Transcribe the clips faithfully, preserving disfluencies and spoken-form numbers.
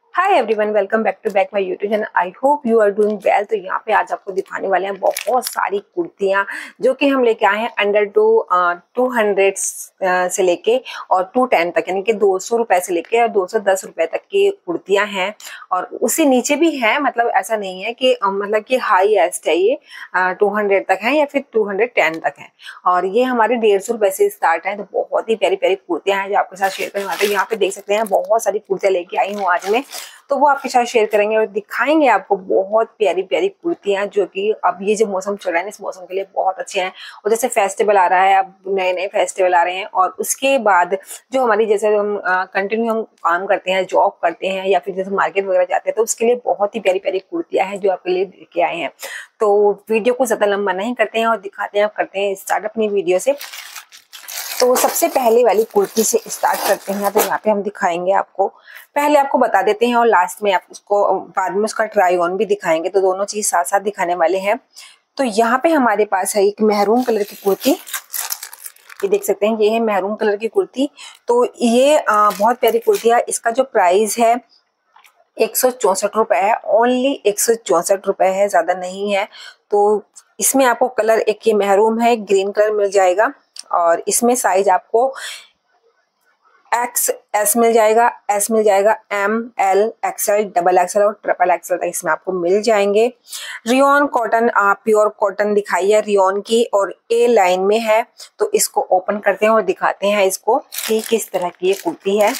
Hi everyone, welcome back to back my YouTube channel. I hope you are doing well. तो यहाँ पे आज आपको दिखाने वाले हैं बहुत सारी कुर्तियाँ जो कि हम लेके आए हैं अंडर टू टू हंड्रेड से लेके और टू टेन तक, यानी कि दो सौ रुपए से लेके और दो सौ दस रुपए तक की कुर्तियाँ हैं। और उससे नीचे भी है, मतलब ऐसा नहीं है कि uh, मतलब कि हाई एस्ट है, ये टू हंड्रेड तक है या फिर टू हंड्रेड टेन तक है। और ये हमारे डेढ़ सौ रुपए से स्टार्ट है। तो बहुत ही प्यारी प्यारी कुर्तियाँ हैं जो आपके साथ शेयर करने वाले हैं। यहाँ पे देख सकते हैं बहुत सारी कुर्तियाँ लेके आई हूँ आज मैं, तो वो आपके साथ शेयर करेंगे और दिखाएंगे आपको बहुत प्यारी प्यारी कुर्तियां जो कि अब ये जो मौसम चल रहा है इस मौसम के लिए बहुत अच्छे हैं। और जैसे फेस्टिवल आ रहा है, अब नए नए फेस्टिवल आ रहे हैं और उसके बाद जो हमारी जैसे हम कंटिन्यू हम काम करते हैं, जॉब करते हैं या फिर जैसे मार्केट वगैरह जाते हैं, तो उसके लिए बहुत ही प्यारी प्यारी कुर्तियां हैं जो आपके लिए लेके आए हैं। तो वीडियो को ज्यादा लंबा नहीं करते हैं और दिखाते हैं, करते हैं स्टार्ट अपनी वीडियो से। तो सबसे पहले वाली कुर्ती से स्टार्ट करते हैं। तो यहाँ पे हम दिखाएंगे आपको, पहले आपको बता देते हैं और लास्ट में आप उसको बाद में उसका ट्राई ऑन भी दिखाएंगे, तो दोनों चीज साथ साथ दिखाने वाले हैं। तो यहाँ पे हमारे पास है एक मेहरून कलर की कुर्ती, ये देख सकते हैं, ये है मेहरून कलर की कुर्ती। तो ये आ, बहुत प्यारी कुर्ती है। इसका जो प्राइस है एक सौ चौसठ रुपए है, ओनली एक सौ चौसठ रुपए है, ज्यादा नहीं है। तो इसमें आपको कलर एक ये मेहरून है, ग्रीन कलर मिल जाएगा और इसमें साइज आपको एक्स एस मिल जाएगा, एस मिल जाएगा, M L XL double XL और ट्रिपल एक्सएल तक इसमें आपको मिल जाएंगे। रियोन कॉटन, प्योर कॉटन दिखाई है रियोन की और ए लाइन में है। तो इसको ओपन करते हैं और दिखाते हैं इसको कि किस तरह की ये कुर्ती है।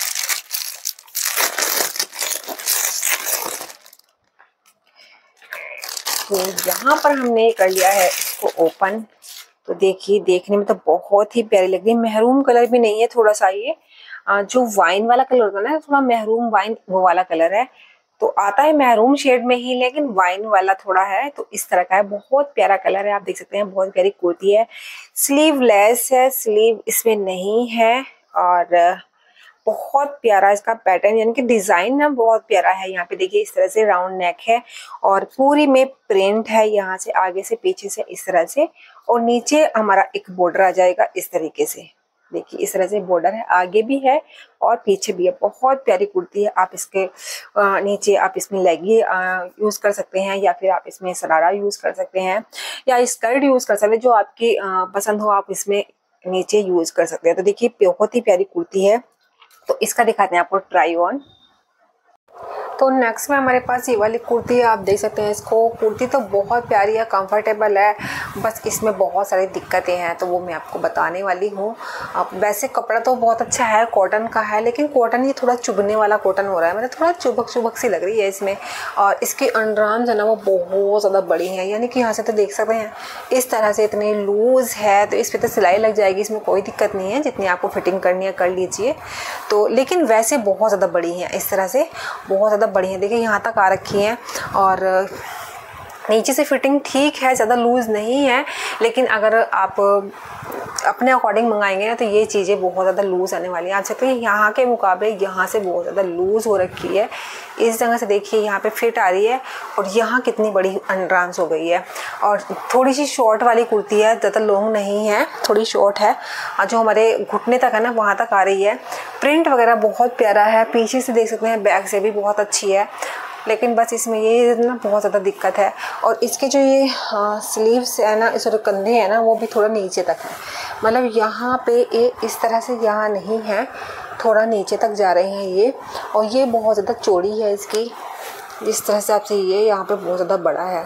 तो यहाँ पर हमने कर लिया है इसको ओपन। तो देखिए, देखने में तो बहुत ही प्यारी लग रही है। मेहरून कलर भी नहीं है, थोड़ा सा ये जो वाइन वाला कलर होता है ना, थोड़ा मेहरून वाइन वो वाला कलर है। तो आता है मेहरून शेड में ही, लेकिन वाइन वाला थोड़ा है। तो इस तरह का है, बहुत प्यारा कलर है, आप देख सकते हैं, बहुत प्यारी कुर्ती है। स्लीवलेस है, स्लीव इसमें नहीं है और बहुत प्यारा इसका पैटर्न, यानी कि डिजाइन ना बहुत प्यारा है। यहाँ पे देखिए इस तरह से राउंड नेक है और पूरी में प्रिंट है, यहाँ से आगे से पीछे से इस तरह से, और नीचे हमारा एक बॉर्डर आ जाएगा इस तरीके से। देखिए इस तरह से बॉर्डर है, आगे भी है और पीछे भी है। बहुत प्यारी कुर्ती है। आप इसके नीचे आप इसमें लेगी यूज कर सकते हैं या फिर आप इसमें सरारा यूज कर सकते हैं या स्कर्ट यूज कर सकते हैं, जो आपकी पसंद हो आप इसमें नीचे यूज कर सकते हैं। तो देखिए बहुत ही प्यारी कुर्ती है। तो इसका दिखाते हैं आपको ट्राई ऑन। तो नेक्स्ट में हमारे पास ये वाली कुर्ती है, आप देख सकते हैं इसको। कुर्ती तो बहुत प्यारी है, कंफर्टेबल है, बस इसमें बहुत सारी दिक्कतें हैं, तो वो मैं आपको बताने वाली हूँ। अब वैसे कपड़ा तो बहुत अच्छा है, कॉटन का है, लेकिन कॉटन ये थोड़ा चुभने वाला कॉटन हो रहा है, मतलब थोड़ा चुभक चुभक सी लग रही है इसमें। और इसकी अंडरआर्म्स है ना वो बहुत ज़्यादा बड़ी हैं, यानी कि यहाँ से तो देख सकते हैं इस तरह से इतनी लूज़ है। तो इस पर तो सिलाई लग जाएगी, इसमें कोई दिक्कत नहीं है, जितनी आपको फिटिंग करनी है कर लीजिए। तो लेकिन वैसे बहुत ज़्यादा बड़ी हैं, इस तरह से बहुत ज़्यादा बड़ी हैं। देखिए यहाँ तक आ रखी हैं और नीचे से फिटिंग ठीक है, ज़्यादा लूज़ नहीं है, लेकिन अगर आप अपने अकॉर्डिंग मंगाएंगे ना तो ये चीज़ें बहुत ज़्यादा लूज़ आने वाली हैं। आप सकते हैं यहाँ के मुकाबले यहाँ से बहुत ज़्यादा लूज़ हो रखी है। इस जगह से देखिए यहाँ पे फिट आ रही है और यहाँ कितनी बड़ी अंडरआर्म्स हो गई है। और थोड़ी सी शॉर्ट वाली कुर्ती है, ज़्यादा लॉन्ग नहीं है, थोड़ी शॉर्ट है, जो हमारे घुटने तक है ना वहाँ तक आ रही है। प्रिंट वगैरह बहुत प्यारा है, पीछे से देख सकते हैं, बैक से भी बहुत अच्छी है, लेकिन बस इसमें ये ना बहुत ज़्यादा दिक्कत है। और इसके जो ये स्लीव्स है ना, इस कंधे हैं ना, वो भी थोड़ा नीचे तक है, मतलब यहाँ पे ये इस तरह से यहाँ नहीं है, थोड़ा नीचे तक जा रहे हैं ये। और ये बहुत ज़्यादा चौड़ी है इसकी, जिस तरह से आपसे ये यहाँ पे बहुत ज़्यादा बड़ा है,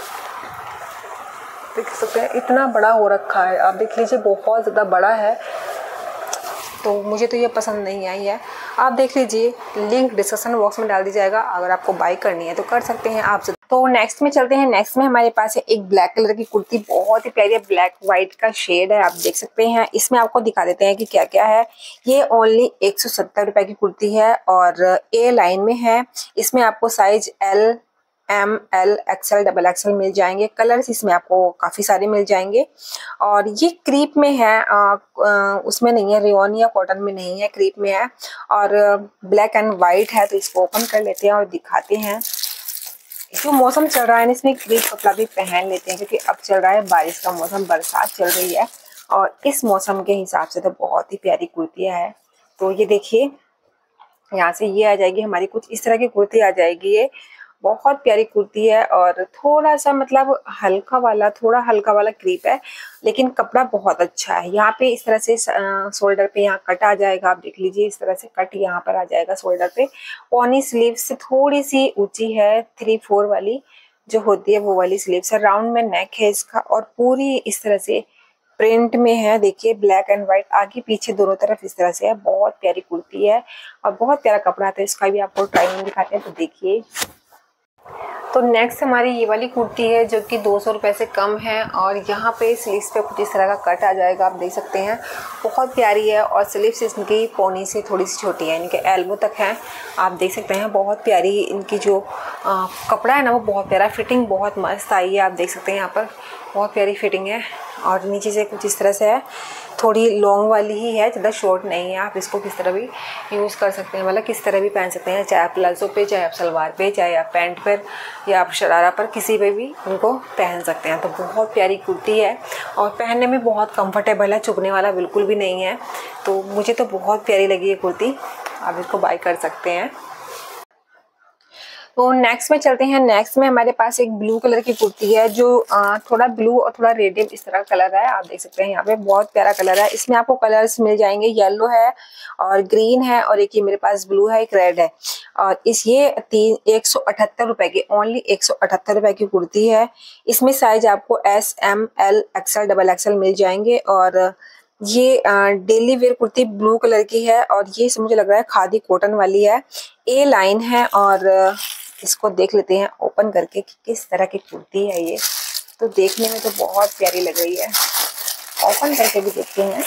देख सकते हैं इतना बड़ा हो रखा है, आप देख लीजिए बहुत ज़्यादा बड़ा है। तो मुझे तो ये पसंद नहीं आई है, आप देख लीजिए, लिंक डिस्क्रिप्शन बॉक्स में डाल दी जाएगा, अगर आपको बाय करनी है तो कर सकते हैं आप। तो नेक्स्ट में चलते हैं। नेक्स्ट में हमारे पास है एक ब्लैक कलर की कुर्ती, बहुत ही प्यारी है, ब्लैक वाइट का शेड है, आप देख सकते हैं। इसमें आपको दिखा देते हैं कि क्या क्या है। ये ओनली एक सौ सत्तर रुपए की कुर्ती है और ए लाइन में है। इसमें आपको size L, M L XL double XL मिल जाएंगे। कलर्स इसमें आपको काफ़ी सारे मिल जाएंगे और ये क्रीप में है, आ, आ, उसमें नहीं है, रेयॉन या कॉटन में नहीं है, क्रीप में है और ब्लैक एंड वाइट है। तो इसको ओपन कर लेते हैं और दिखाते हैं। जो मौसम चल रहा है ना, इसमें क्रीप कपड़ा भी पहन लेते हैं, क्योंकि अब चल रहा है बारिश का मौसम, बरसात चल रही है और इस मौसम के हिसाब से तो बहुत ही प्यारी कुर्तियाँ है। तो ये देखिए यहाँ से ये आ जाएगी हमारी, कुछ इस तरह की कुर्ती आ जाएगी। ये बहुत प्यारी कुर्ती है और थोड़ा सा मतलब हल्का वाला, थोड़ा हल्का वाला क्रीप है, लेकिन कपड़ा बहुत अच्छा है। यहाँ पे इस तरह से शोल्डर पे यहाँ कट आ जाएगा, आप देख लीजिए इस तरह से कट यहाँ पर आ जाएगा शोल्डर पे। पौनी स्लीव से थोड़ी सी ऊंची है, थ्री फोर वाली जो होती है वो वाली स्लीव्स है। राउंड में नेक है इसका और पूरी इस तरह से प्रिंट में है। देखिए ब्लैक एंड व्हाइट, आगे पीछे दोनों तरफ इस तरह से है। बहुत प्यारी कुर्ती है और बहुत प्यारा कपड़ा आता है। इसका भी आपको ट्राई दिखाते हैं, तो देखिए। तो नेक्स्ट हमारी ये वाली कुर्ती है जो कि दो सौ रुपये से कम है और यहाँ पे स्लीव्स पे कुछ इस तरह का कट आ जाएगा, आप देख सकते हैं। बहुत प्यारी है और स्लीव्स इनकी पौनी से थोड़ी सी छोटी है, इनके एल्बो तक है, आप देख सकते हैं। बहुत प्यारी इनकी जो आ, कपड़ा है ना वो बहुत प्यारा, फिटिंग बहुत मस्त आई है, आप देख सकते हैं। यहाँ पर बहुत प्यारी फिटिंग है और नीचे से कुछ इस तरह से है, थोड़ी लॉन्ग वाली ही है, ज़्यादा शॉर्ट नहीं है। आप इसको किस तरह भी यूज़ कर सकते हैं, मतलब किस तरह भी पहन सकते हैं, चाहे आप प्लाजो पे, चाहे आप सलवार पे, चाहे आप पैंट पर या आप शरारा पर, किसी पे भी उनको पहन सकते हैं। तो बहुत प्यारी कुर्ती है और पहनने में बहुत कंफर्टेबल है, चुभने वाला बिल्कुल भी नहीं है। तो मुझे तो बहुत प्यारी लगी ये कुर्ती, आप इसको बाय कर सकते हैं। तो नेक्स्ट में चलते हैं। नेक्स्ट में हमारे पास एक ब्लू कलर की कुर्ती है जो आ, थोड़ा ब्लू और थोड़ा रेडियम इस तरह का कलर है, आप देख सकते हैं। यहाँ पे बहुत प्यारा कलर है। इसमें आपको कलर्स मिल जाएंगे, येलो है और ग्रीन है और एक ये मेरे पास ब्लू है, एक रेड है। और इस ये तीन एक सौ अठहत्तर रुपए की, ओनली एक सौ अठहत्तर रुपए की कुर्ती है। इसमें साइज आपको S M L XL double XL मिल जाएंगे और ये daily wear kurti blue colour की है और ये मुझे लग रहा है खादी कॉटन वाली है। ए लाइन है और इसको देख लेते हैं ओपन करके कि किस तरह की कुर्ती है ये। तो देखने में तो बहुत प्यारी लग रही है, ओपन करके भी देखते हैं।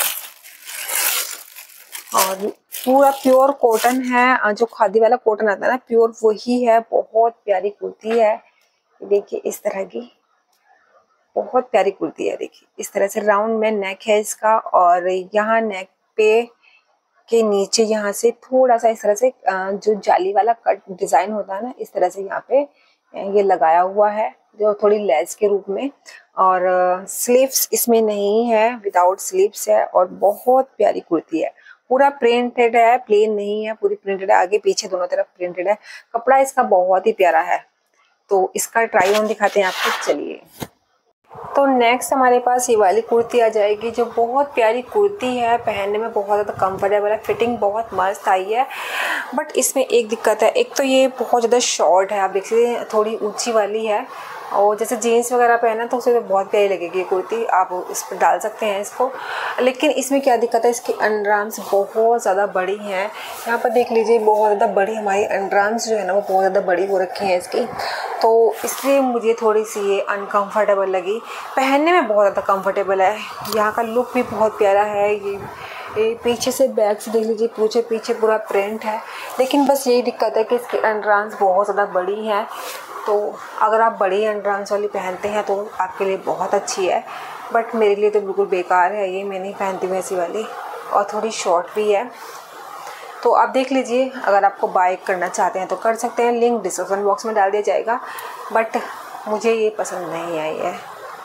और पूरा प्योर कॉटन है, जो खादी वाला कॉटन आता है ना प्योर, वही है। बहुत प्यारी कुर्ती है, देखिए इस तरह की बहुत प्यारी कुर्ती है। देखिए इस तरह से राउंड में नेक है इसका और यहाँ नेक पे के नीचे यहाँ से थोड़ा सा इस तरह से जो जाली वाला कट डिजाइन होता है ना, इस तरह से यहाँ पे ये लगाया हुआ है जो थोड़ी लेस के रूप में। और स्लीव्स इसमें नहीं है, विदाउट स्लीव्स है और बहुत प्यारी कुर्ती है। पूरा प्रिंटेड है, प्लेन नहीं है, पूरी प्रिंटेड है, आगे पीछे दोनों तरफ प्रिंटेड है। कपड़ा इसका बहुत ही प्यारा है। तो इसका ट्राई ऑन दिखाते हैं आपको, चलिए। तो नेक्स्ट हमारे पास ये वाली कुर्ती आ जाएगी जो बहुत प्यारी कुर्ती है, पहनने में बहुत ज़्यादा कंफर्टेबल है, फिटिंग बहुत मस्त आई है। बट इसमें एक दिक्कत है, एक तो ये बहुत ज़्यादा शॉर्ट है, आप देख सकते हैं, थोड़ी ऊंची वाली है और जैसे जीन्स वगैरह पहना तो उसे बहुत प्यारी लगेगी ये कुर्ती, आप इस पर डाल सकते हैं इसको। लेकिन इसमें क्या दिक्कत है, इसकी अंडरआर्म्स बहुत ज़्यादा बड़ी हैं। यहाँ पर देख लीजिए बहुत ज़्यादा बड़ी हमारी अंडरआर्म्स जो है ना वो बहुत ज़्यादा बड़ी हो रखी हैं इसकी, तो इसलिए मुझे थोड़ी सी ये अनकंफर्टेबल लगी। पहनने में बहुत ज़्यादा कंफर्टेबल है, यहाँ का लुक भी बहुत प्यारा है। ये ये पीछे से बैक से देख लीजिए, पीछे पीछे पूरा प्रिंट है। लेकिन बस यही दिक्कत है कि इसकी अंडरआर्म्स बहुत ज़्यादा बड़ी हैं। तो अगर आप बड़ी अंडरआर्म्स वाली पहनते हैं तो आपके लिए बहुत अच्छी है, बट मेरे लिए तो बिल्कुल बेकार है ये, मैं नहीं पहनती वैसी वाली, और थोड़ी शॉर्ट भी है। तो आप देख लीजिए, अगर आपको बाय करना चाहते हैं तो कर सकते हैं, लिंक डिस्क्रिप्शन बॉक्स में डाल दिया जाएगा। बट मुझे ये पसंद नहीं आई है।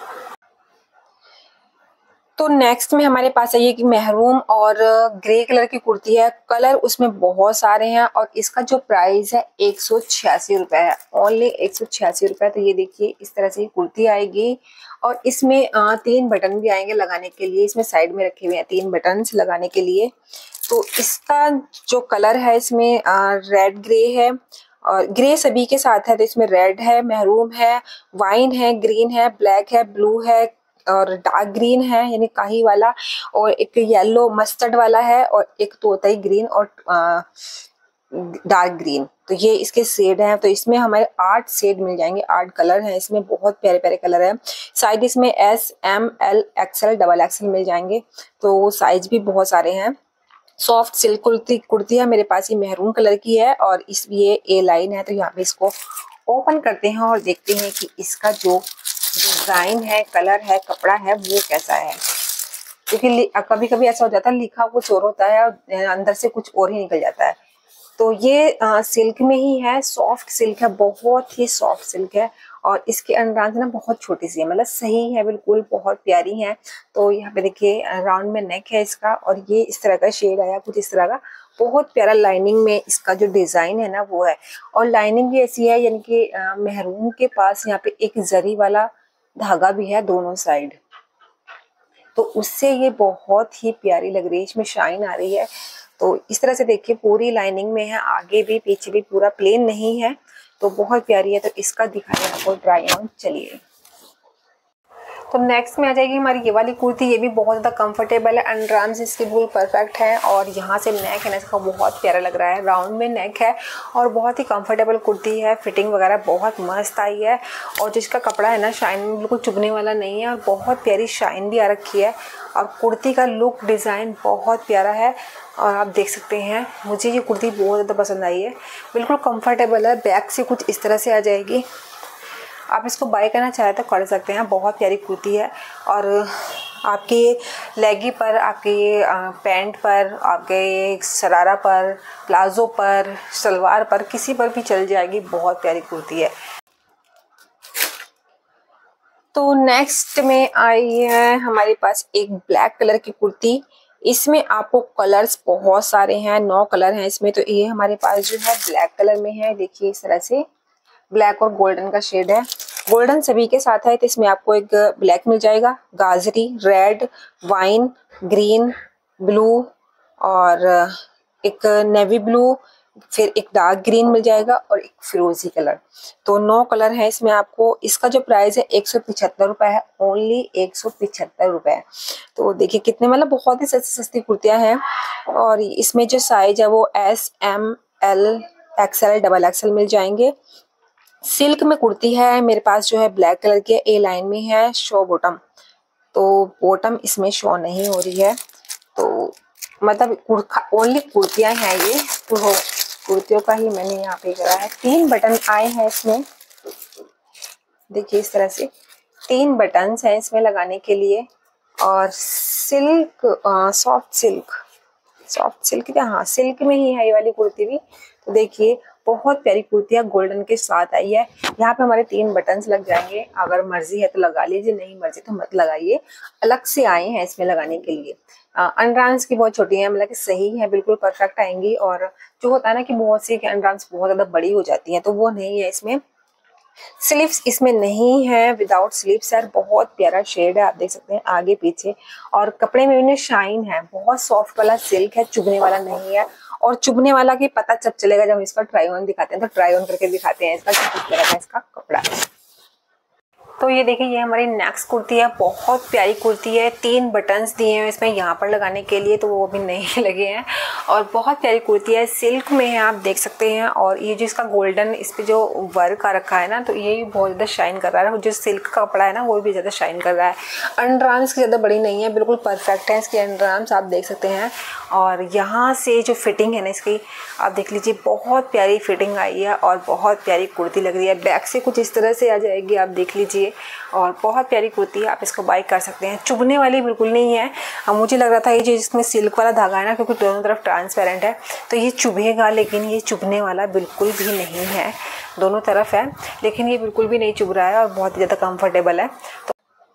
तो नेक्स्ट में हमारे पास है ये कि महरून और ग्रे कलर की कुर्ती है। कलर उसमें बहुत सारे हैं और इसका जो प्राइस है एक सौ छियासी रुपये है, ओनली एक सौ छियासी रुपये। तो ये देखिए इस तरह से कुर्ती आएगी और इसमें तीन बटन भी आएंगे लगाने के लिए, इसमें साइड में रखे हुए हैं तीन बटन लगाने के लिए। तो इसका जो कलर है इसमें रेड ग्रे है और ग्रे सभी के साथ है, तो इसमें रेड है, महरून है, वाइन है, ग्रीन है, ब्लैक है, ब्लू है और डार्क ग्रीन है यानी काही वाला, और एक येलो मस्टर्ड वाला है और एक तोताई ग्रीन और डार्क ग्रीन। तो ये इसके शेड हैं। तो इसमें हमारे आठ शेड मिल जाएंगे, आठ कलर हैं इसमें, बहुत प्यारे प्यारे कलर हैं। साइज इसमें S M L XL double XL मिल जाएंगे, तो साइज भी बहुत सारे हैं। सॉफ्ट सिल्क कुर्ती कुर्ती है मेरे पास, ये मेहरून कलर की है और इस ये ए लाइन है। तो यहाँ पे इसको ओपन करते हैं और देखते हैं कि इसका जो डिजाइन है, कलर है, कपड़ा है वो कैसा है। क्योंकि कभी कभी ऐसा हो जाता है लिखा कुछ और होता है और अंदर से कुछ और ही निकल जाता है। तो ये आ, सिल्क में ही है, सॉफ्ट सिल्क है, बहुत ही सॉफ्ट सिल्क है और इसके अंडरआर्म्स ना बहुत छोटी सी है, मतलब सही है बिल्कुल, बहुत प्यारी है। तो यहाँ पे देखिए राउंड में नेक है इसका और ये इस तरह का शेड आया कुछ इस तरह का, बहुत प्यारा लाइनिंग में इसका जो डिजाइन है ना वो है, और लाइनिंग भी ऐसी है यानी कि मेहरून के पास यहाँ पे एक जरी वाला धागा भी है दोनों साइड, तो उससे ये बहुत ही प्यारी लग रही है, इसमें शाइन आ रही है। तो इस तरह से देखिए पूरी लाइनिंग में है, आगे भी पीछे भी पूरा प्लेन नहीं है, तो बहुत प्यारी है। तो इसका दिखाएं आपको ट्राई ऑन, चलिए। तो नेक्स्ट में आ जाएगी हमारी ये वाली कुर्ती, ये भी बहुत ज़्यादा कंफर्टेबल है, अंडरआर्म्स इसकी बिल्कुल परफेक्ट है, और यहाँ से नेक है ना इसका बहुत प्यारा लग रहा है, राउंड में नेक है और बहुत ही कंफर्टेबल कुर्ती है, फिटिंग वगैरह बहुत मस्त आई है, और जिसका कपड़ा है ना शाइन बिल्कुल चुभने वाला नहीं है, और बहुत प्यारी शाइन भी आ रखी है, और कुर्ती का लुक डिज़ाइन बहुत प्यारा है। और आप देख सकते हैं मुझे ये कुर्ती बहुत ज़्यादा पसंद आई है, बिल्कुल कंफर्टेबल है, बैक से कुछ इस तरह से आ जाएगी। आप इसको बाय करना चाहे तो कर सकते हैं, बहुत प्यारी कुर्ती है, और आपके लेगी पर, आपके ये पैंट पर, आपके ये शरारा पर, प्लाजो पर, सलवार पर, किसी पर भी चल जाएगी, बहुत प्यारी कुर्ती है। तो नेक्स्ट में आई है हमारे पास एक ब्लैक कलर की कुर्ती, इसमें आपको कलर्स बहुत सारे हैं, नौ कलर हैं इसमें। तो ये हमारे पास जो है ब्लैक कलर में है, देखिए इस तरह से ब्लैक और गोल्डन का शेड है, गोल्डन सभी के साथ है। तो इसमें आपको एक ब्लैक मिल जाएगा, गाजरी, रेड, वाइन, ग्रीन, ब्लू और एक नेवी ब्लू, फिर एक डार्क ग्रीन मिल जाएगा और एक फिरोजी कलर। तो नौ कलर है इसमें आपको। इसका जो प्राइस है एक सौ पिछहत्तर रुपये है, ओनली एक सौ पिछहत्तर रुपये। तो देखिए कितने मतलब बहुत ही सस्ती सस्ती कुर्तियां हैं, और इसमें जो साइज है वो S, M, L, XL, double XL मिल जाएंगे। सिल्क में कुर्ती है मेरे पास जो है ब्लैक कलर की, ए लाइन में है, शो बॉटम, तो बॉटम इसमें शो नहीं हो रही है, तो मतलब ओनली कुर्तियां हैं ये, तो कुर्तियों का ही मैंने यहाँ पे करा है। तीन बटन आए हैं इसमें, देखिए इस तरह से तीन बटन्स हैं इसमें लगाने के लिए, और silk, soft silk, soft silk क्या, हाँ सिल्क में ही है ये वाली कुर्ती भी। तो देखिए बहुत प्यारी कुर्ती है, गोल्डन के साथ आई है। यहाँ पे हमारे तीन बटन्स लग जाएंगे, अगर मर्जी है तो लगा लीजिए, नहीं मर्जी तो मत लगाइए, अलग से आए हैं इसमें लगाने के लिए। अंडरआर्म्स की बहुत छोटी है, मतलब कि सही है, बिल्कुल परफेक्ट आएंगी। और जो होता है ना कि बहुत सी अंडरआर्म्स बहुत ज्यादा बड़ी हो जाती हैं, तो वो नहीं है इसमें। स्लीव्स इसमें नहीं है, विदाउट स्लीव्स है, बहुत प्यारा शेड है, आप देख सकते हैं आगे पीछे, और कपड़े में भी शाइन है, बहुत सॉफ्ट वाला सिल्क है, चुभने वाला नहीं है। और चुभने वाला की पता जब चलेगा जब इसका ट्राई ऑन दिखाते हैं, तो ट्राई ऑन करके दिखाते हैं इसका किस तरह का इसका कपड़ा है। तो ये देखिए ये हमारी नेक्स्ट कुर्ती है, बहुत प्यारी कुर्ती है, तीन बटन्स दिए हैं इसमें यहाँ पर लगाने के लिए, तो वो भी नहीं लगे हैं, और बहुत प्यारी कुर्ती है, सिल्क में है, आप देख सकते हैं। और ये जो इसका गोल्डन इस पे जो वर्क आ रखा है ना, तो ये भी बहुत ज़्यादा शाइन कर रहा है, जो सिल्क का कपड़ा है ना वो भी ज़्यादा शाइन कर रहा है। अंडरआर्म्स की ज़्यादा बड़ी नहीं है, बिल्कुल परफेक्ट है इसके अंडरआर्म्स, आप देख सकते हैं। और यहाँ से जो फिटिंग है ना इसकी आप देख लीजिए, बहुत प्यारी फिटिंग आई है, और बहुत प्यारी कुर्ती लग रही है, बैक से कुछ इस तरह से आ जाएगी, आप देख लीजिए, और बहुत प्यारी कुर्ती है, आप इसको बाय कर सकते हैं। चुभने वाली बिल्कुल नहीं है, अब मुझे लग रहा था ये जो इसमें सिल्क वाला धागा है ना, क्योंकि दोनों तरफ ट्रांसपेरेंट है तो ये चुभेगा, लेकिन ये चुभने वाला बिल्कुल भी नहीं है, दोनों तरफ है लेकिन ये बिल्कुल भी नहीं चुभ रहा है, और बहुत ही ज़्यादा कंफर्टेबल है। तो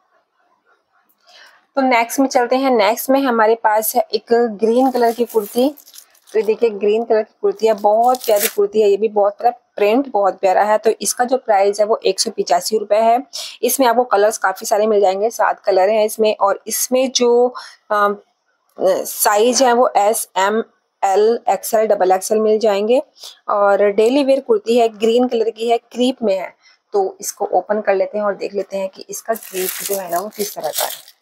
तो नेक्स्ट में चलते हैं। नेक्स्ट में हमारे पास है एक ग्रीन कलर की कुर्ती, तो ये देखिए ग्रीन कलर की कुर्ती है, बहुत प्यारी कुर्ती है, ये भी बहुत प्यारा, प्रिंट बहुत प्यारा है। तो इसका जो प्राइस है वो एक सौ पिचासी रुपये है। इसमें आपको कलर्स काफ़ी सारे मिल जाएंगे, सात कलर हैं इसमें, और इसमें जो साइज है वो S, M, L, XL, double XL मिल जाएंगे। और डेली वेयर कुर्ती है, ग्रीन कलर की है, क्रीप में है। तो इसको ओपन कर लेते हैं और देख लेते हैं कि इसका क्रीप जो है ना वो किस तरह का है।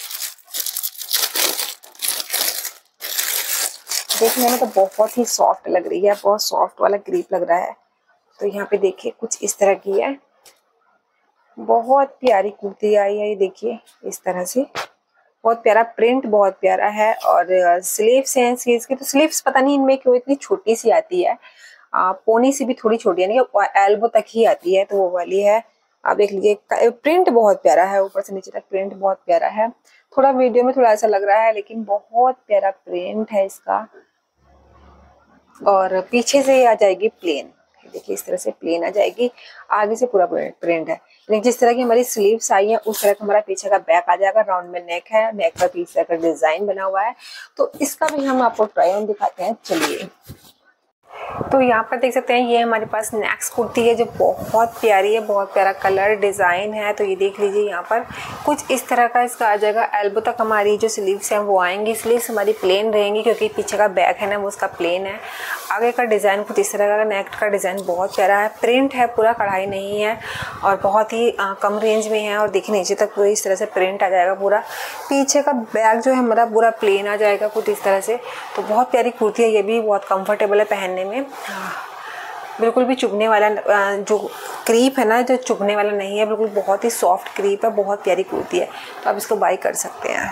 देखने में तो बहुत ही सॉफ्ट लग रही है, बहुत सॉफ्ट वाला क्रीप लग रहा है। तो यहाँ पे देखिए कुछ इस तरह की है, बहुत प्यारी कुर्ती आई है, ये देखिए इस तरह से, बहुत प्यारा प्रिंट, बहुत प्यारा है। और स्लीव्स हैं इसकी, तो स्लीव्स पता नहीं इनमें क्यों इतनी छोटी सी आती है, आ, पोनी से भी थोड़ी छोटी है, नहीं एल्बो तक ही आती है, तो वो वाली है। आप देख लीजिए प्रिंट बहुत प्यारा है, ऊपर से नीचे तक प्रिंट बहुत प्यारा है। थोड़ा वीडियो में थोड़ा ऐसा लग रहा है, लेकिन बहुत प्यारा प्रिंट है इसका। और पीछे से आ जाएगी प्लेन, के देखिए इस तरह से प्लेन आ जाएगी, आगे से पूरा प्रिंट है। लेकिन जिस तरह की हमारी स्लीव्स आई है उस तरह का हमारा पीछे का बैक आ जाएगा। राउंड में नेक है, नेक पर पीछे का डिजाइन बना हुआ है। तो इसका भी हम आपको ट्राई ऑन दिखाते हैं, चलिए। तो यहाँ पर देख सकते हैं ये हमारे पास नेक्स्ट कुर्ती है जो बहुत प्यारी है, बहुत प्यारा कलर डिज़ाइन है। तो ये देख लीजिए यहाँ पर कुछ इस तरह का इसका आ जाएगा। एल्बो तक हमारी जो स्लीव्स हैं वो आएंगी, स्लीव्स हमारी प्लेन रहेंगी क्योंकि पीछे का बैक है ना वो उसका प्लेन है। आगे का डिज़ाइन कुछ इस तरह का, नेक का डिज़ाइन बहुत प्यारा है, प्रिंट है पूरा, कढ़ाई नहीं है और बहुत ही आ, कम रेंज में है। और देखिए नीचे तक पूरी इस तरह से प्रिंट आ जाएगा पूरा। पीछे का बैक जो है हमारा पूरा प्लेन आ जाएगा कुछ इस तरह से। तो बहुत प्यारी कुर्ती है, ये भी बहुत कंफर्टेबल है पहनने में, बिल्कुल भी चुभने वाला, जो क्रीप है ना जो चुभने वाला नहीं है, बिल्कुल बहुत ही सॉफ्ट क्रीप है, बहुत प्यारी कुर्ती है। तो आप इसको बाय कर सकते हैं।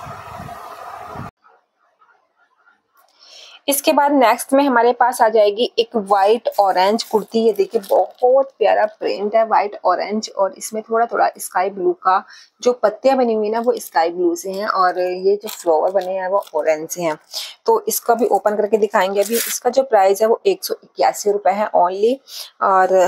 इसके बाद नेक्स्ट में हमारे पास आ जाएगी एक वाइट ऑरेंज कुर्ती। ये देखिए बहुत प्यारा प्रिंट है वाइट ऑरेंज, और इसमें थोड़ा थोड़ा स्काई ब्लू का जो पत्तियां बनी हुई ना वो स्काई ब्लू से हैं और ये जो फ्लावर बने हैं वो ऑरेंज से हैं। तो इसका भी ओपन करके दिखाएंगे अभी। इसका जो प्राइस है वो एक सौ इक्यासी रुपये है ओनली। और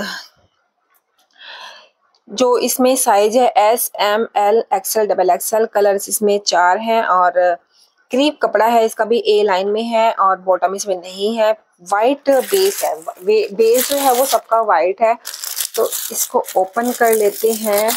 जो इसमें साइज है S M L XL double XL, colours इसमें चार हैं और क्रीप कपड़ा है, इसका भी ए लाइन में है और बॉटम इसमें नहीं है। वाइट बेस है, बेस जो है वो सबका वाइट है। तो इसको ओपन कर लेते हैं,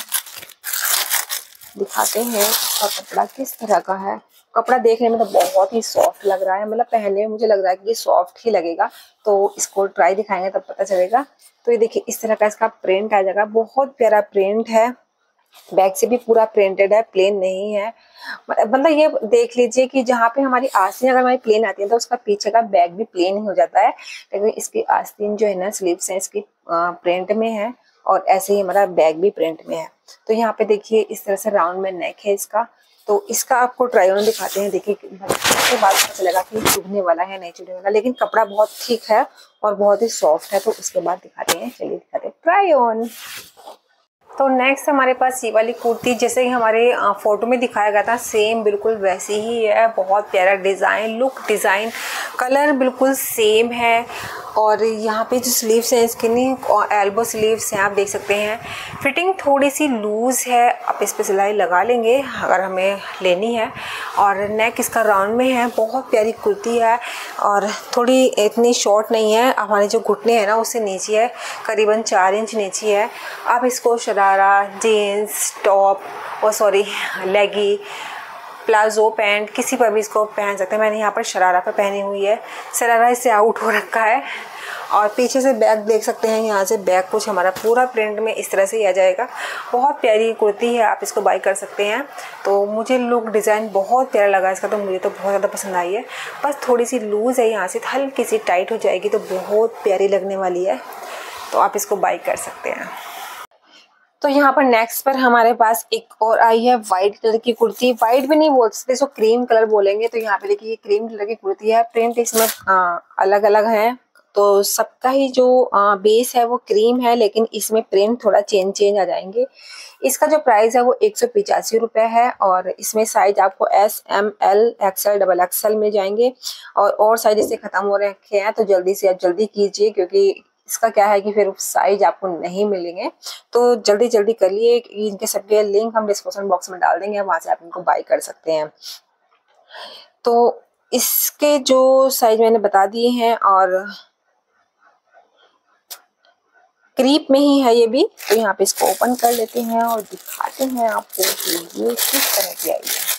दिखाते हैं इसका कपड़ा किस तरह का है। कपड़ा देखने में तो बहुत ही सॉफ्ट लग रहा है, मतलब पहनने में मुझे लग रहा है कि ये सॉफ्ट ही लगेगा। तो इसको ट्राई दिखाएंगे तब पता चलेगा। तो ये देखिए इस तरह का इसका प्रिंट आ जाएगा, बहुत प्यारा प्रिंट है। बैक से भी पूरा प्रिंटेड है, प्लेन नहीं है। मतलब ये देख लीजिए कि जहाँ पे हमारी आस्तीन अगर हमारी प्लेन आती है तो उसका पीछे का बैक भी प्लेन ही हो जाता है, लेकिन इसकी आस्तीन जो है ना स्लीव्स है इसकी प्रिंट में है और ऐसे ही हमारा बैक भी प्रिंट में है। तो यहाँ पे देखिए इस तरह से राउंड में नेक है इसका। तो इसका आपको ट्राई ऑन दिखाते हैं। देखिए इसके बाद पता चलेगा कि चुभने वाला है नहीं चुभने वाला, लेकिन कपड़ा बहुत थिक है और बहुत ही सॉफ्ट है। तो उसके बाद दिखाते हैं, चलिए दिखाते हैं ट्राई ऑन। तो नेक्स्ट हमारे पास ये वाली कुर्ती जैसे कि हमारे फोटो में दिखाया गया था सेम बिल्कुल वैसी ही है। बहुत प्यारा डिज़ाइन, लुक डिज़ाइन, कलर बिल्कुल सेम है। और यहाँ पे जो स्लीव्स हैं इसके नहीं एल्बो स्लीव्स हैं, आप देख सकते हैं। फिटिंग थोड़ी सी लूज़ है, आप इस पर सिलाई लगा लेंगे अगर हमें लेनी है। और नेक इसका राउंड में है, बहुत प्यारी कुर्ती है और थोड़ी इतनी शॉर्ट नहीं है, हमारे जो घुटने हैं ना उससे नीचे है, करीबन चार इंच नीचे है। आप इसको शरारा, जीन्स, टॉप और सॉरी लेगी, प्लाजो, पैंट किसी पर भी इसको पहन सकते हैं। मैंने यहाँ पर शरारा पर पहनी हुई है, शरारा इससे आउट हो रखा है। और पीछे से बैक देख सकते हैं, यहाँ से बैक कुछ हमारा पूरा प्रिंट में इस तरह से ही आ जाएगा। बहुत प्यारी कुर्ती है, आप इसको बाय कर सकते हैं। तो मुझे लुक डिज़ाइन बहुत प्यारा लगा इसका, तो मुझे तो बहुत ज़्यादा पसंद आई है। बस थोड़ी सी लूज़ है, यहाँ से हल्की सी टाइट हो जाएगी तो बहुत प्यारी लगने वाली है। तो आप इसको बाय कर सकते हैं। तो यहाँ पर नेक्स्ट पर हमारे पास एक और आई है वाइट कलर की कुर्ती। वाइट भी नहीं बोल सकते, इसको क्रीम कलर बोलेंगे। तो यहाँ पे देखिए ये क्रीम कलर की कुर्ती है, प्रिंट इसमें आ, अलग अलग है। तो सबका ही जो आ, बेस है वो क्रीम है, लेकिन इसमें प्रिंट थोड़ा चेंज चेंज आ जाएंगे। इसका जो प्राइस है वो एक सौ पिचासी रुपये है और इसमें साइज आपको S M L XL double XL मिल जाएंगे। और और साइज इससे ख़त्म हो रखे हैं तो जल्दी से आप जल्दी कीजिए, क्योंकि इसका क्या है कि फिर साइज आपको नहीं मिलेंगे। तो जल्दी जल्दी कर लिए। इनके सबके लिंक हम डिस्क्रिप्शन बॉक्स में डाल देंगे, वहां से आप इनको बाय कर सकते हैं। तो इसके जो साइज मैंने बता दिए हैं और क्रीप में ही है ये भी। तो यहाँ पे इसको ओपन कर लेते हैं और दिखाते हैं आपको कि ये किस तरह की आई है।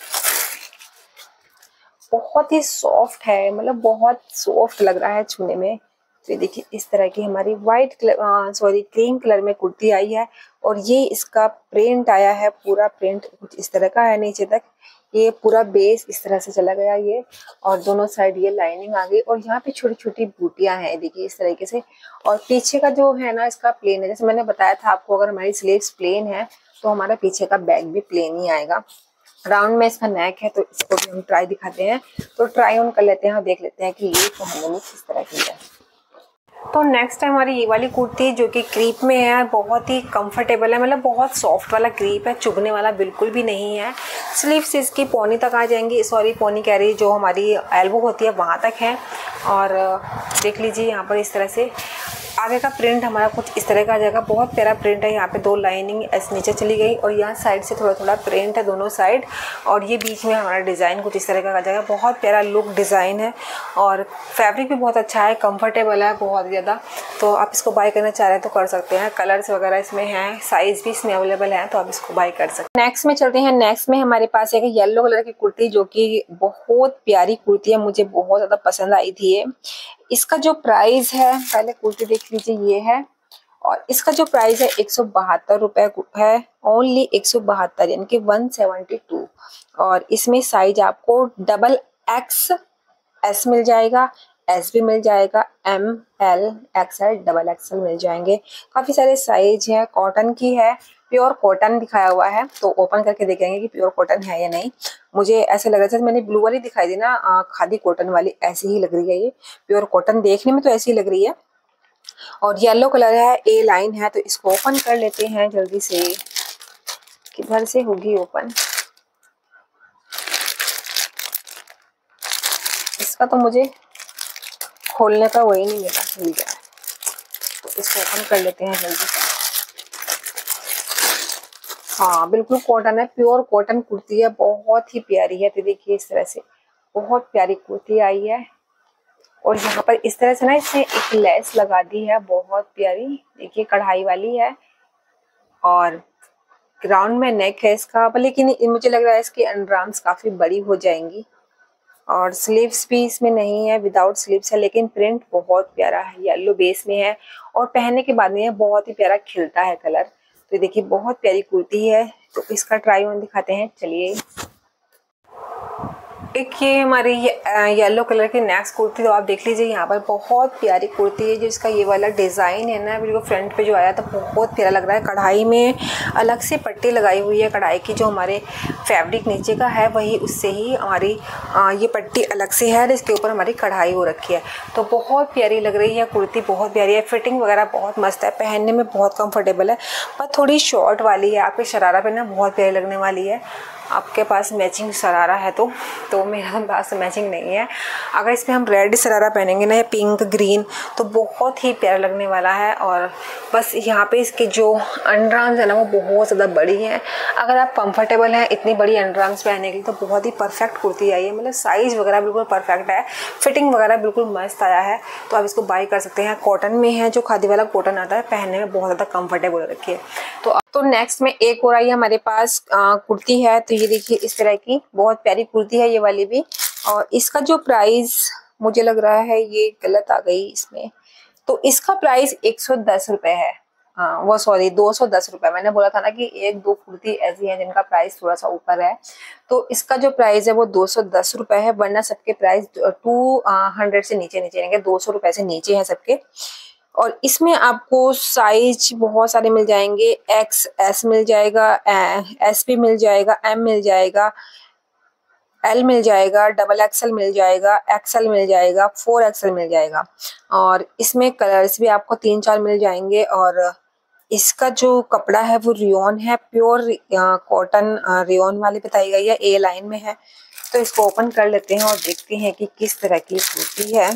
बहुत ही सॉफ्ट है, मतलब बहुत सॉफ्ट लग रहा है छूने में। तो ये देखिए इस तरह की हमारी white colour sorry cream colour में कुर्ती आई है और ये इसका प्रिंट आया है। पूरा प्रिंट कुछ इस तरह का है, नीचे तक ये पूरा बेस इस तरह से चला गया ये, और दोनों साइड ये लाइनिंग आ गई और यहाँ पे छोटी छोटी बूटियां हैं देखिए इस तरीके से। और पीछे का जो है ना इसका प्लेन है, जैसे मैंने बताया था आपको, अगर हमारी स्लीव्स प्लेन है तो हमारा पीछे का बैक भी प्लेन ही आएगा। राउंड में इसका नेक है, तो इसको भी हम ट्राई दिखाते हैं। तो ट्राई ऑन कर लेते हैं और देख लेते हैं कि ये पहनने में किस तरह की है। तो नेक्स्ट है हमारी ये वाली कुर्ती जो कि क्रीप में है, बहुत ही कंफर्टेबल है, मतलब बहुत सॉफ्ट वाला क्रीप है, चुभने वाला बिल्कुल भी नहीं है। स्लीव्स इसकी पौनी तक आ जाएंगी, सॉरी पौनी कह रही जो हमारी एल्बो होती है वहाँ तक है। और देख लीजिए यहाँ पर इस तरह से आगे का प्रिंट हमारा कुछ इस तरह का आ जाएगा। बहुत प्यारा प्रिंट है। यहाँ पे दो लाइनिंग ऐसे नीचे चली गई और यहाँ साइड से थोड़ा थोड़ा प्रिंट है दोनों साइड, और ये बीच में हमारा डिज़ाइन कुछ इस तरह का आ जाएगा। बहुत प्यारा लुक डिज़ाइन है और फैब्रिक भी बहुत अच्छा है, कंफर्टेबल है बहुत ज़्यादा। तो आप इसको बाय करना चाह रहे हैं तो कर सकते हैं। कलर्स वगैरह इसमें हैं, साइज़ भी इसमें अवेलेबल है, तो आप इसको बाय कर सकते हैं। नेक्स्ट में चलते हैं। नेक्स्ट में हमारे पास एक येलो कलर की कुर्ती, जो कि बहुत प्यारी कुर्ती है, मुझे बहुत ज़्यादा पसंद आई थी ये। इसका जो प्राइस है, पहले कुर्ती देख लीजिए, ये है, और इसका जो प्राइस है एक सौ बहत्तर रुपये है, ओनली एक सौ बहत्तर, यानी कि वन सेवेंटी टू। और इसमें साइज आपको डबल एक्स एस मिल जाएगा, एस भी मिल जाएगा, M L XL double XL मिल जाएंगे। काफ़ी सारे साइज है, कॉटन की है, प्योर कॉटन दिखाया हुआ है, तो ओपन करके देखेंगे कि प्योर कॉटन है या नहीं। मुझे ऐसे लग रहा था, मैंने ब्लू वाली दिखाई दी ना, खादी कॉटन वाली, ऐसी ही लग रही है ये। प्योर कॉटन देखने में तो ऐसी ही लग रही है, और येलो कलर है, ए लाइन है। तो इसको ओपन कर लेते हैं जल्दी से। किधर से होगी ओपन? इसका तो मुझे खोलने का वही नहीं मिला, मिल गया, तो इसको ओपन कर लेते हैं जल्दी से। हाँ, बिल्कुल कॉटन है, प्योर कॉटन कुर्ती है, बहुत ही प्यारी है। तो देखिए इस तरह से बहुत प्यारी कुर्ती आई है, और यहाँ पर इस तरह से ना इसने एक लेस लगा दी है, बहुत प्यारी। देखिए कढ़ाई वाली है, और ग्राउंड में नेक है इसका, लेकिन मुझे लग रहा है इसकी अंडरआर्म्स काफी बड़ी हो जाएंगी। और स्लीव्स भी इसमें नहीं है, विदाउट स्लीव्स है, लेकिन प्रिंट बहुत प्यारा है, येलो बेस में है, और पहनने के बाद में बहुत ही प्यारा खिलता है कलर। तो देखिए बहुत प्यारी कुर्ती है। तो इसका ट्राई ऑन दिखाते हैं, चलिए। एक ये हमारी येलो कलर की नेक्स्ट कुर्ती, तो आप देख लीजिए, यहाँ पर बहुत प्यारी कुर्ती है। जो इसका ये वाला डिज़ाइन है ना, बिल्कुल फ्रंट पे जो आया तो बहुत प्यारा लग रहा है। कढ़ाई में अलग से पट्टी लगाई हुई है, कढ़ाई की जो हमारे फैब्रिक नीचे का है वही, उससे ही हमारी आ, ये पट्टी अलग से है, और इसके ऊपर हमारी कढ़ाई हो रखी है। तो बहुत प्यारी लग रही है कुर्ती, बहुत प्यारी है। फिटिंग वगैरह बहुत मस्त है, पहनने में बहुत कम्फर्टेबल है, पर थोड़ी शॉर्ट वाली है। आपके शरारा पे ना बहुत प्यारी लगने वाली है। आपके पास मैचिंग शरारा है तो तो मेरे पास मैचिंग नहीं है। अगर इसमें हम रेड शरारा पहनेंगे ना, या पिंक ग्रीन, तो बहुत ही प्यारा लगने वाला है। और बस यहाँ पे इसके जो अंडरआर्म्स है ना, वो बहुत ज़्यादा बड़ी हैं। अगर आप कंफर्टेबल हैं इतनी बड़ी अंडरआर्म्स पहनने के लिए, तो बहुत ही परफेक्ट कुर्ती आई है। मतलब साइज़ वगैरह बिल्कुल परफेक्ट है, फिटिंग वगैरह बिल्कुल मस्त आया है, तो आप इसको बाय कर सकते हैं। कॉटन में है, जो खादी वाला कॉटन आता है, पहनने में बहुत ज़्यादा कम्फर्टेबल रखी है। तो तो नेक्स्ट में एक और आई हमारे पास आ, कुर्ती है। तो ये देखिए इस तरह की बहुत प्यारी कुर्ती है ये वाली भी, और इसका जो प्राइस मुझे लग रहा है, ये गलत आ गई इसमें, तो इसका प्राइस एक सौ दस रुपये है। हाँ वो सॉरी दो सौ दस रुपये, मैंने बोला था ना कि एक दो कुर्ती ऐसी है जिनका प्राइस थोड़ा सा ऊपर है। तो इसका जो प्राइस है वो दो सौ दस रुपये है, वरना सबके प्राइस टू हंड्रेड से नीचे नीचे रहेंगे, दो सौ रुपये से नीचे हैं सबके। और इसमें आपको साइज बहुत सारे मिल जाएंगे, एक्स एस मिल जाएगा, एस भी मिल जाएगा, एम मिल जाएगा, एल मिल जाएगा, डबल एक्सएल मिल जाएगा, एक्सएल मिल जाएगा, फोर एक्सएल मिल जाएगा। और इसमें कलर्स भी आपको तीन चार मिल जाएंगे। और इसका जो कपड़ा है वो रियोन है, प्योर कॉटन रियोन वाली बताई गई है, ए लाइन में है। तो इसको ओपन कर लेते हैं और देखते हैं कि किस तरह की कुर्ती है।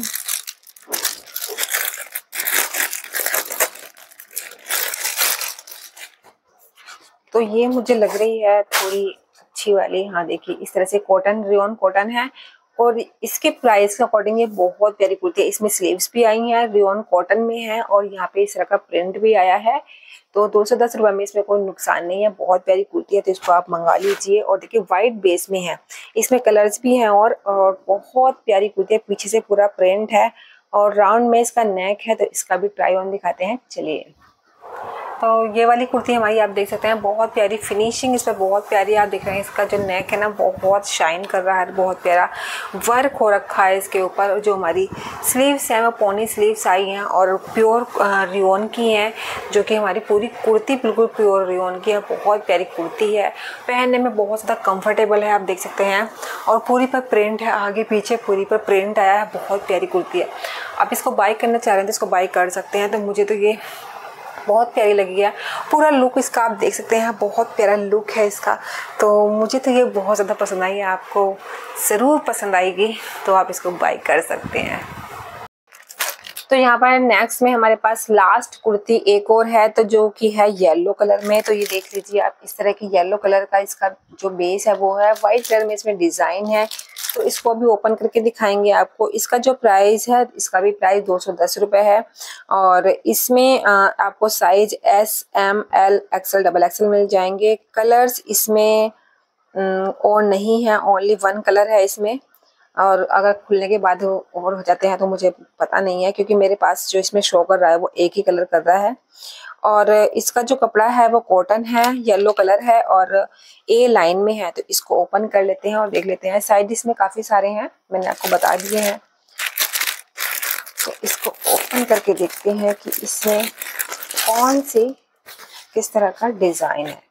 तो ये मुझे लग रही है थोड़ी अच्छी वाली। हाँ देखिए इस तरह से कॉटन, रियोन कॉटन है, और इसके प्राइस के अकॉर्डिंग ये बहुत प्यारी कुर्ती है। इसमें स्लीव्स भी आई हैं, रियोन कॉटन में है, और यहाँ पे इस तरह का प्रिंट भी आया है। तो दो सौ दस रुपये में इसमें कोई नुकसान नहीं है, बहुत प्यारी कुर्ती है, तो इसको आप मंगा लीजिए। और देखिए वाइट बेस में है, इसमें कलर्स भी हैं, और, और बहुत प्यारी कुर्ती है। पीछे से पूरा प्रिंट है, और राउंड में इसका नेक है। तो इसका भी ट्राई ऑन दिखाते हैं, चलिए। तो ये वाली कुर्ती हमारी आप देख सकते हैं, बहुत प्यारी फिनिशिंग इस पर बहुत प्यारी आप देख रहे हैं। इसका जो नेक है ना वो बहुत शाइन कर रहा है, बहुत प्यारा वर्क हो रखा है इसके ऊपर। और जो हमारी स्लीव्स हैं वो पोनी स्लीव्स आई हैं, और प्योर रियोन की हैं, जो कि हमारी पूरी कुर्ती बिल्कुल प्योर रियोन की है। बहुत प्यारी कुर्ती है, पहनने में बहुत ज़्यादा कंफर्टेबल है, आप देख सकते हैं। और पूरी पर प्रिंट है, आगे पीछे पूरी पर प्रिंट आया है, बहुत प्यारी कुर्ती है। आप इसको बाय करना चाह रहे हैं तो इसको बाय कर सकते हैं। तो मुझे तो ये बहुत प्यारी लगी है, पूरा लुक इसका आप देख सकते हैं, बहुत प्यारा लुक है इसका। तो मुझे तो ये बहुत ज़्यादा पसंद आई है, आपको ज़रूर पसंद आएगी, तो आप इसको बाय कर सकते हैं। तो यहाँ पर नेक्स्ट में हमारे पास लास्ट कुर्ती एक और है, तो जो कि है येलो कलर में। तो ये देख लीजिए आप, इस तरह की येलो कलर का इसका जो बेस है वो है, व्हाइट कलर में इसमें डिजाइन है। तो इसको अभी ओपन करके दिखाएंगे आपको। इसका जो प्राइस है, इसका भी प्राइस दो सौ दस रुपये है और इसमें आपको size S M L XL double XL मिल जाएंगे। कलर्स इसमें और नहीं है, ओनली वन कलर है इसमें, और अगर खुलने के बाद और हो जाते हैं तो मुझे पता नहीं है, क्योंकि मेरे पास जो इसमें शो कर रहा है वो एक ही कलर कर रहा है। और इसका जो कपड़ा है वो कॉटन है, येलो कलर है और ए लाइन में है। तो इसको ओपन कर लेते हैं और देख लेते हैं। साइड इसमें काफ़ी सारे हैं, मैंने आपको बता दिए हैं। तो इसको ओपन करके देखते हैं कि इसमें कौन सी किस तरह का डिज़ाइन है।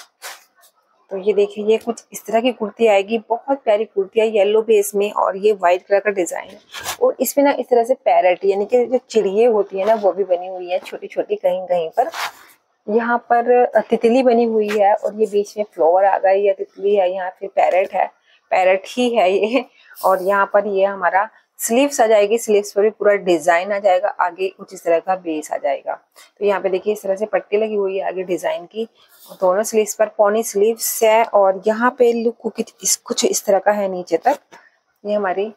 तो ये देखिए, ये कुछ इस तरह की कुर्ती आएगी, बहुत प्यारी कुर्ती है येलो बेस में और ये वाइट कलर का डिजाइन है। और इसमें ना इस तरह से पैरेट यानी कि जो चिड़िए होती है ना वो भी बनी हुई है छोटी छोटी, कहीं कहीं पर। यहाँ पर तितली बनी हुई है और ये बीच में फ्लावर आ गई है, तितली है, यहाँ फिर पैरेट है, पैरेट ही है ये। और यहाँ पर ये हमारा स्लीव्स आ जाएगी, स्लीव्स पर भी पूरा डिजाइन आ जाएगा, आगे कुछ इस तरह का बेस आ जाएगा। तो यहाँ पे देखिए इस तरह से पट्टी लगी हुई है आगे डिजाइन की, दोनों स्लीव्स पर पॉनी स्लीव्स है। और यहाँ पे लुक कुछ इस तरह का है नीचे तक। ये हमारी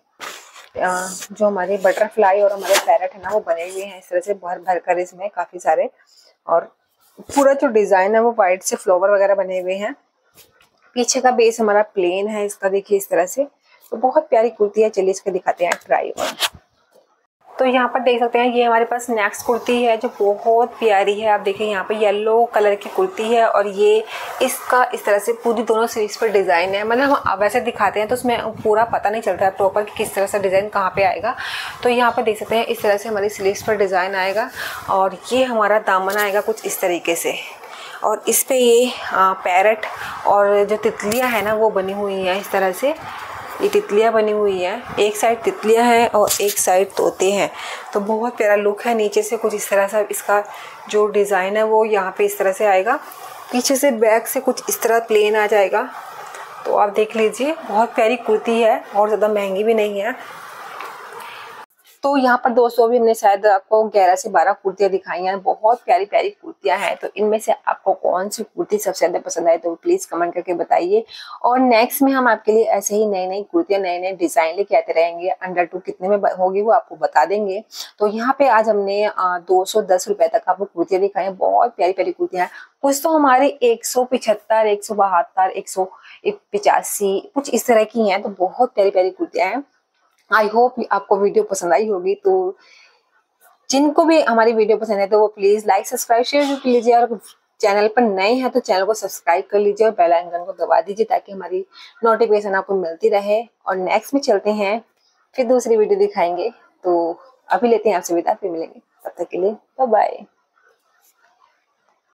जो हमारे बटरफ्लाई और हमारे पैरेट है ना वो बने हुए हैं इस तरह से भर भर कर इसमें काफी सारे। और पूरा जो डिजाइन है वो व्हाइट से फ्लावर वगैरह बने हुए हैं। पीछे का बेस हमारा प्लेन है इसका, देखिए इस तरह से। तो बहुत प्यारी कुर्ती है, चलिए इसको दिखाते हैं ट्राई ऑन। तो यहाँ पर देख सकते हैं ये हमारे पास नेक्स्ट कुर्ती है जो बहुत प्यारी है। आप देखिए यहाँ पे येलो कलर की कुर्ती है और ये इसका इस तरह से पूरी दोनों स्लीव्स पर डिज़ाइन है। मतलब हम वैसे दिखाते हैं तो उसमें पूरा पता नहीं चलता है प्रॉपर कि किस तरह से डिज़ाइन कहाँ पे आएगा। तो यहाँ पर देख सकते हैं इस तरह से हमारी स्लीव्स पर डिज़ाइन आएगा और ये हमारा दामन आएगा कुछ इस तरीके से। और इस पर ये पैरेट और जो तितलियाँ हैं ना वो बनी हुई हैं इस तरह से। ये तितलियाँ बनी हुई हैं, एक साइड तितलियाँ हैं और एक साइड तोते हैं। तो बहुत प्यारा लुक है। नीचे से कुछ इस तरह से इसका जो डिज़ाइन है वो यहाँ पे इस तरह से आएगा। पीछे से बैक से कुछ इस तरह प्लेन आ जाएगा। तो आप देख लीजिए, बहुत प्यारी कुर्ती है और ज़्यादा महंगी भी नहीं है। तो यहाँ पर दोस्तों भी हमने शायद आपको ग्यारह से बारह कुर्तियाँ दिखाई हैं, बहुत प्यारी प्यारी कुर्तियाँ हैं। तो इनमें से आपको कौन सी कुर्ती सबसे ज़्यादा पसंद आए तो प्लीज़ कमेंट करके बताइए। और नेक्स्ट में हम आपके लिए ऐसे ही नई नई कुर्तियाँ नए नए डिज़ाइन लेके आते रहेंगे। अंडर टू कितने में होगी वो आपको बता देंगे। तो यहाँ पे आज हमने दो सौ दस रुपये तक आपको कुर्तियाँ दिखाई हैं, बहुत प्यारी प्यारी कुर्तियाँ हैं। कुछ तो हमारी एक सौ पिछहत्तर एक सौ बहत्तर एक सौ पिचासी कुछ इस तरह की हैं। तो बहुत प्यारी प्यारी कुर्तियाँ हैं। आई होप आपको वीडियो पसंद आई होगी। तो जिनको भी हमारी वीडियो पसंद है तो वो प्लीज लाइक सब्सक्राइब शेयर भी कर लीजिए। और चैनल पर नए हैं तो चैनल को सब्सक्राइब कर लीजिए और बेल आइकन को दबा दीजिए ताकि हमारी नोटिफिकेशन आपको मिलती रहे। और नेक्स्ट में चलते हैं, फिर दूसरी वीडियो दिखाएंगे। तो अभी लेते हैं आपसे विदा, फिर मिलेंगे, तब तक के लिए बाय बाय।